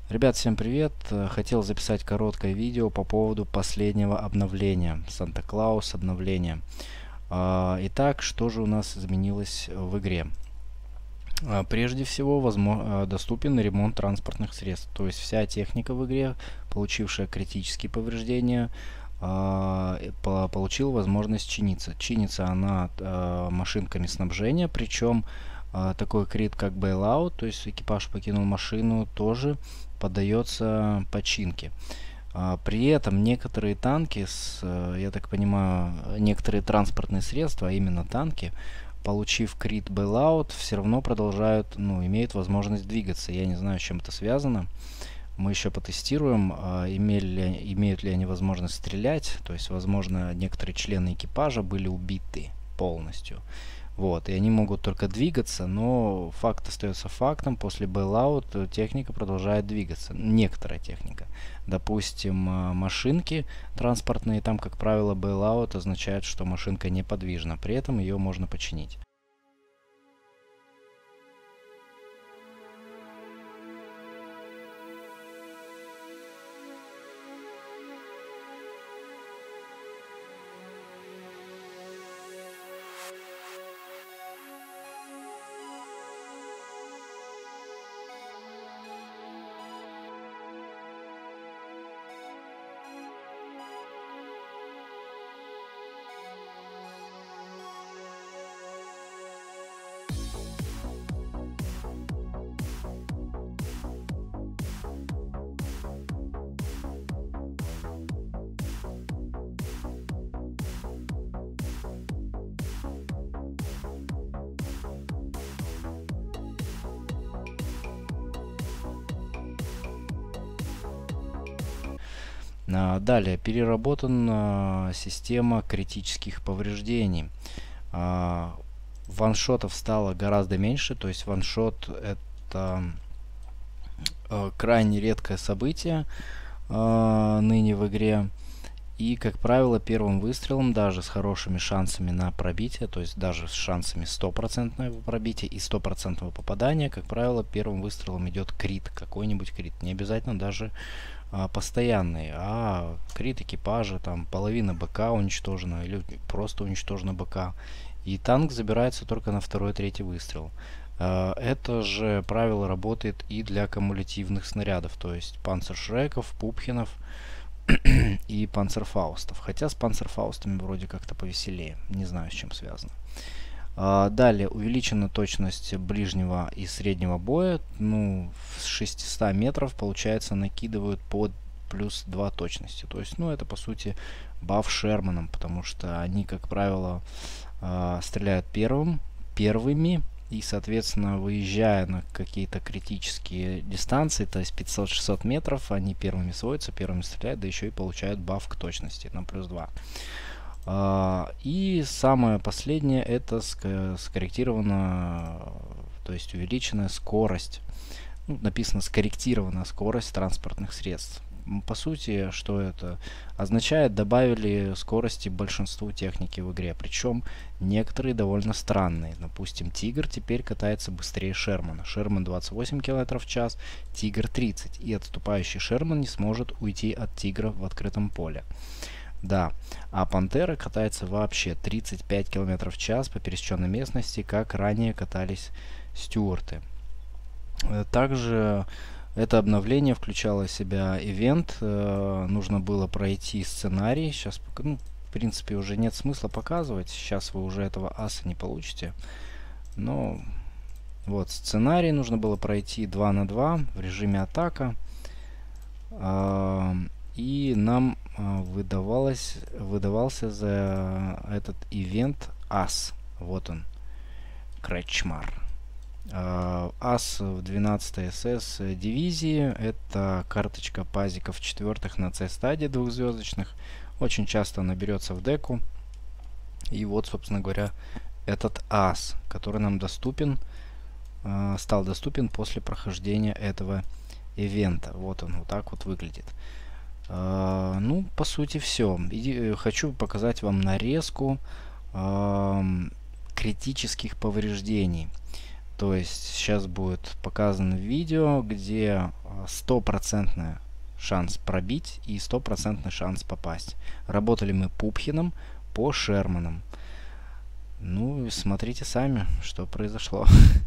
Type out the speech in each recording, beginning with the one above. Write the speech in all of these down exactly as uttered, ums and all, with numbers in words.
Ребят, всем привет! Э, Хотел записать короткое видео по поводу последнего обновления, Санта-Клаус обновления. А, Итак, что же у нас изменилось в игре? А, Прежде всего, возмо- а, доступен ремонт транспортных средств. То есть вся техника в игре, получившая критические повреждения, а, э, по- получила возможность чиниться. Чинится она а, машинками снабжения, причем а, такой крит, как bailout, то есть экипаж покинул машину, тоже поддается починке. А, При этом некоторые танки, с, э, я так понимаю, некоторые транспортные средства, а именно танки, получив крит bailout, все равно продолжают, ну, имеют возможность двигаться. Я не знаю, с чем это связано. Мы еще потестируем, а, имели ли, имеют ли они возможность стрелять. То есть, возможно, некоторые члены экипажа были убиты полностью. Вот, и они могут только двигаться, но факт остается фактом. После bailout техника продолжает двигаться. Некоторая техника. Допустим, а, машинки транспортные, там, как правило, bailout означает, что машинка неподвижна. При этом ее можно починить. А, Далее, переработана система критических повреждений. А, Ваншотов стало гораздо меньше, то есть ваншот это э, крайне редкое событие э, ныне в игре. И, как правило, первым выстрелом, даже с хорошими шансами на пробитие, то есть даже с шансами стопроцентного пробития и стопроцентного попадания, как правило, первым выстрелом идет крит, какой-нибудь крит. Не обязательно даже а, постоянный, а крит экипажа, там половина БК уничтожена или просто уничтожена БК. И танк забирается только на второй-третий выстрел. А, Это же правило работает и для кумулятивных снарядов, то есть панцершреков, пупхинов и панцерфаустов. Хотя с панцерфаустами вроде как-то повеселее. Не знаю, с чем связано. А, далее увеличена точность ближнего и среднего боя. Ну, с шестисот метров, получается, накидывают под плюс два точности. То есть, ну, это по сути баф Шерманом, потому что они, как правило, а, стреляют первым, первыми, и, соответственно, выезжая на какие-то критические дистанции, то есть пятьсот-шестьсот метров, они первыми сводятся, первыми стреляют, да еще и получают баф к точности на плюс два. А, и самое последнее, это скорректирована, то есть увеличенная скорость. Ну, написано скорректированная скорость транспортных средств. По сути, что это означает? Добавили скорости большинству техники в игре. Причем некоторые довольно странные. Допустим, Тигр теперь катается быстрее Шермана. Шерман двадцать восемь км в час, Тигр тридцать. И отступающий Шерман не сможет уйти от Тигра в открытом поле. Да, а Пантера катается вообще тридцать пять км в час по пересеченной местности, как ранее катались Стюарты. Также это обновление включало в себя ивент. Э, нужно было пройти сценарий. Сейчас, ну, в принципе, уже нет смысла показывать. Сейчас вы уже этого аса не получите. Но вот сценарий нужно было пройти два на два в режиме атака. Э, и нам э, выдавалось, выдавался за этот ивент ас. Вот он. Кречмар. ас в двенадцатой СС дивизии. Это карточка пазиков четвертых на С стадии двухзвездочных. Очень часто она берется в деку. И вот, собственно говоря, этот ас, который нам доступен, стал доступен после прохождения этого ивента. Вот он вот так вот выглядит. Ну, по сути, все. Хочу показать вам нарезку критических повреждений. То есть сейчас будет показано видео, где стопроцентный шанс пробить и стопроцентный шанс попасть. Работали мы Пупхиным по Шерманам. Ну и смотрите сами, что произошло.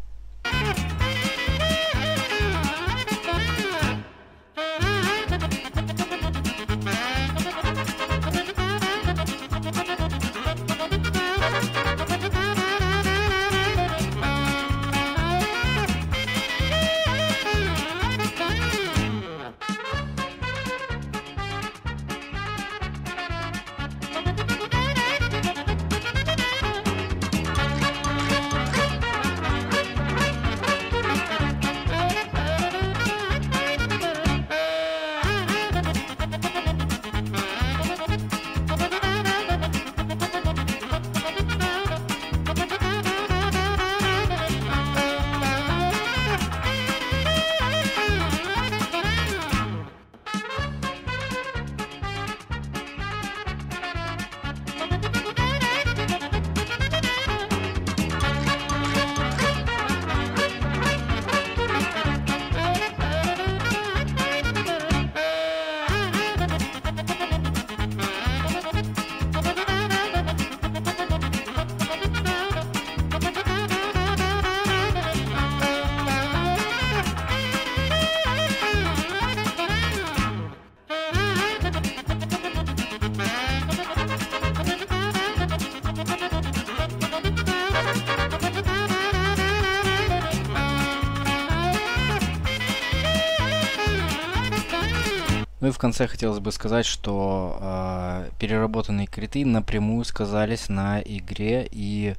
Ну и в конце хотелось бы сказать, что э, переработанные криты напрямую сказались на игре и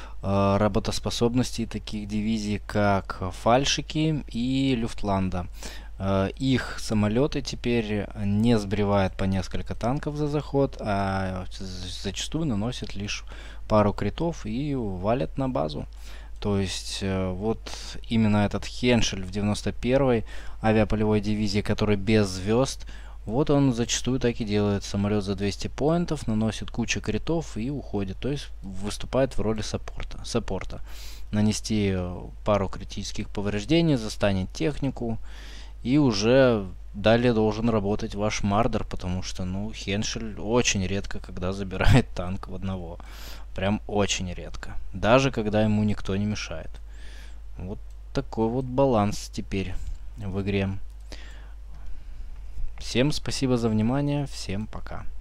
э, работоспособности таких дивизий, как Фальшики и Люфтланда. Э, их самолеты теперь не сбривают по несколько танков за заход, а зачастую наносят лишь пару критов и валят на базу. То есть э, вот именно этот Хеншель в девяносто первой авиаполевой дивизии, который без звезд, вот он зачастую так и делает. Самолет за двести поинтов, наносит кучу критов и уходит. То есть выступает в роли саппорта. саппорта. Нанести пару критических повреждений, застанет технику, и уже далее должен работать ваш Мардер, потому что, ну, Хеншель очень редко когда забирает танк в одного. Прям очень редко. Даже когда ему никто не мешает. Вот такой вот баланс теперь в игре. Всем спасибо за внимание. Всем пока.